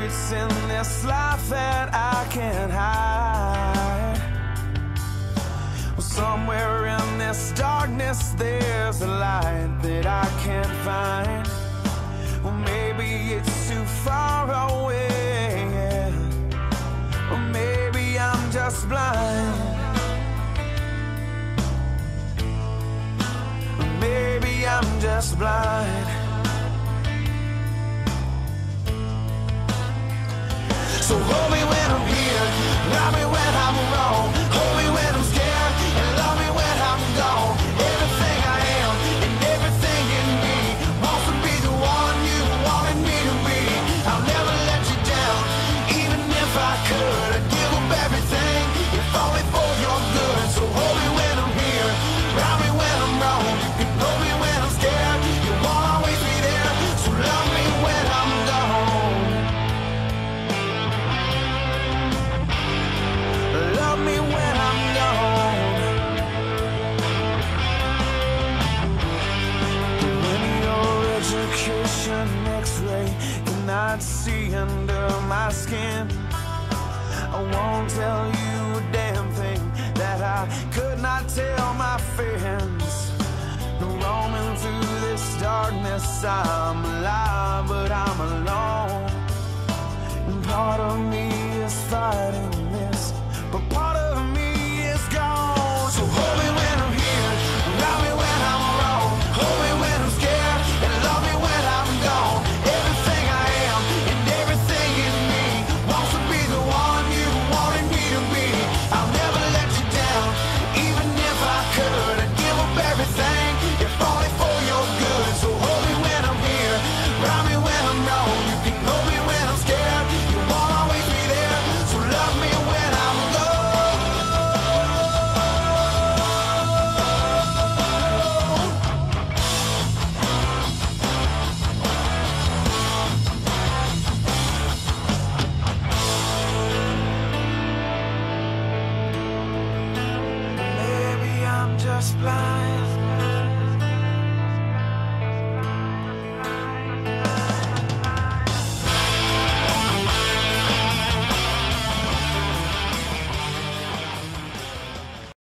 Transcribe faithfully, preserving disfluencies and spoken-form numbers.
secrets in this life that I can't hide. Well, somewhere in this darkness there's a light that I can't find. Well, maybe it's too far away, yeah. Or maybe I'm just blind. Or maybe I'm just blind. So hold me when I'm here, love me when I'm wrong, hold me when I'm scared, and love me when I'm gone. Everything I am and everything in me wants to be the one you wanted me to be. I'll never let you down, even if I could. I'd give up everything, if only for your good. So hold me when I'm here, love me when I'm wrong, you can hold me when I'm scared, you won't always be there. So love me when I'm gone. Love me when I'm gone. When your education X-ray cannot see under my skin, I won't tell you a damn thing that I could not tell my friends. Roaming through this darkness, I'm alive, but I'm alone. And part of me is fighting this, but part of me is gone. So hold me when I'm here, love me when I'm wrong, hold me when I'm scared, and love me when I'm gone. Everything I am and everything in me wants to be the one you wanted me to be. I'll never let you down, even if I could. I'd give up everything, if only for your good. So hold me when I'm here, love me when I'm wrong, you can hold me when I'm scared, you won't always be there. So love me when I'm gone. Maybe I'm just blind.